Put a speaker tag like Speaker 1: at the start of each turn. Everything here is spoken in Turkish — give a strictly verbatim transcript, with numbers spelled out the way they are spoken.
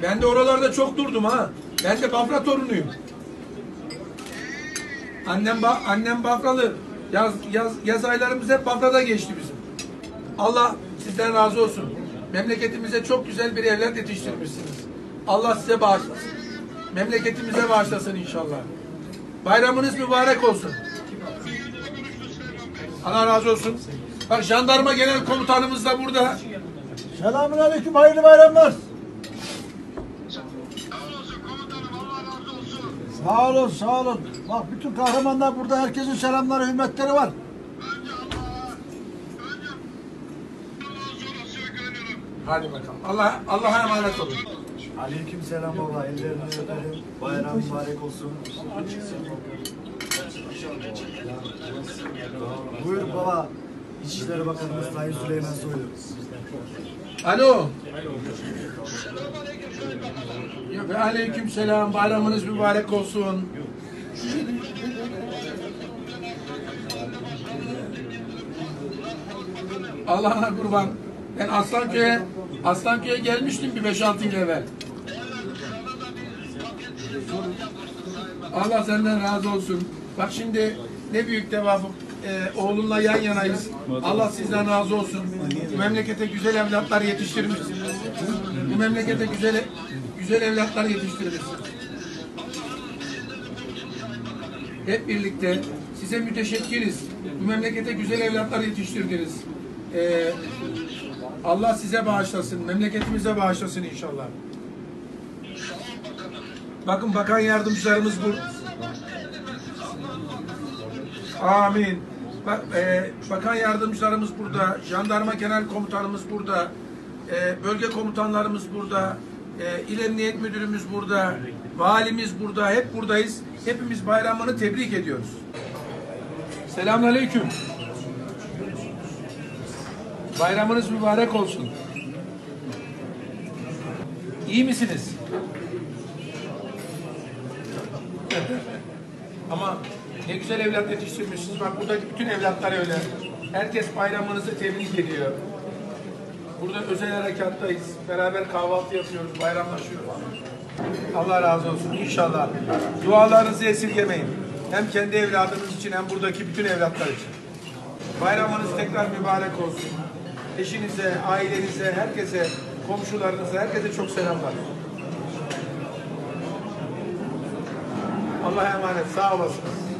Speaker 1: Ben de oralarda çok durdum ha. Ben de Bafra torunuyum. Annem ba annem Bafralı. Yaz, yaz, yaz aylarımız hep Bafra'da geçti bizim. Allah sizden razı olsun. Memleketimize çok güzel bir evlat yetiştirmişsiniz. Allah size bağışlasın. Memleketimize bağışlasın inşallah. Bayramınız mübarek olsun. Allah razı olsun. Bak jandarma genel komutanımız da burada.
Speaker 2: Selamünaleyküm, hayırlı bayramlar. Sağ olun, sağ olun. Bak bütün kahramanlar burada, herkesin selamları, hürmetleri var.
Speaker 1: Hadi bakalım. Allah Allah'a emanet olun.
Speaker 3: Aleykümselam baba, ellerini öperim. Bayram mübarek olsun. Buyur baba. İçişleri Bakanımız Sayın Süleyman Soylu.
Speaker 1: Alo. Ya ve aleykümselam. Bayramınız mübarek olsun. Allah'ına kurban. Ben Aslanköy'e Aslanköy'e gelmiştim bir beş altı yıl evvel. Allah senden razı olsun. Bak şimdi ne büyük tevafuk. Ee, oğlunla yan yanayız. Allah sizden razı olsun. Bu memlekete güzel evlatlar yetiştirmişsiniz. Bu memlekete güzel güzel evlatlar yetiştirmişsiniz. Hep birlikte size müteşekkiriz. Bu memlekete güzel evlatlar yetiştirdiniz. Ee, Allah size bağışlasın. Memleketimize bağışlasın inşallah. Bakın bakan yardımcılarımız bu. Amin. Bak, e, bakan yardımcılarımız burada, jandarma genel komutanımız burada, e, bölge komutanlarımız burada, e, İl Emniyet Müdürümüz burada, valimiz burada, hep buradayız. Hepimiz bayramını tebrik ediyoruz. Selamünaleyküm. Bayramınız mübarek olsun. İyi misiniz? Ama ne güzel evlat yetiştirmişsiniz. Bak buradaki bütün evlatlar öyle. Herkes bayramınızı tebrik ediyor. Burada özel harekattayız. Beraber kahvaltı yapıyoruz, bayramlaşıyoruz. Allah razı olsun inşallah. Dualarınızı esirgemeyin. Hem kendi evladınız için hem buradaki bütün evlatlar için. Bayramınız tekrar mübarek olsun. Eşinize, ailenize, herkese, komşularınıza, herkese çok selamlar. Allah'a emanet, sağ olasınız.